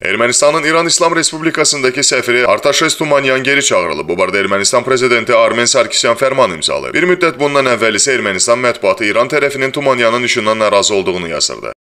Ermənistanın İran İslam Respublikasındakı səfiri Artaşes Tumanyan geri çağırılıb. Bu barədə Ermənistan prezidenti Armen Sarkisyan fərman imzalayıb. Bir müddət bundan əvvəl isə Ermənistan mətbuatı İran tərəfinin Tumanyanın işindən narazı olduğunu yazırdı.